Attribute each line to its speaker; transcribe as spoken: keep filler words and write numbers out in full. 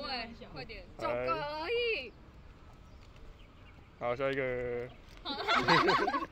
Speaker 1: 对，快点，九个而已。
Speaker 2: 好，下一个。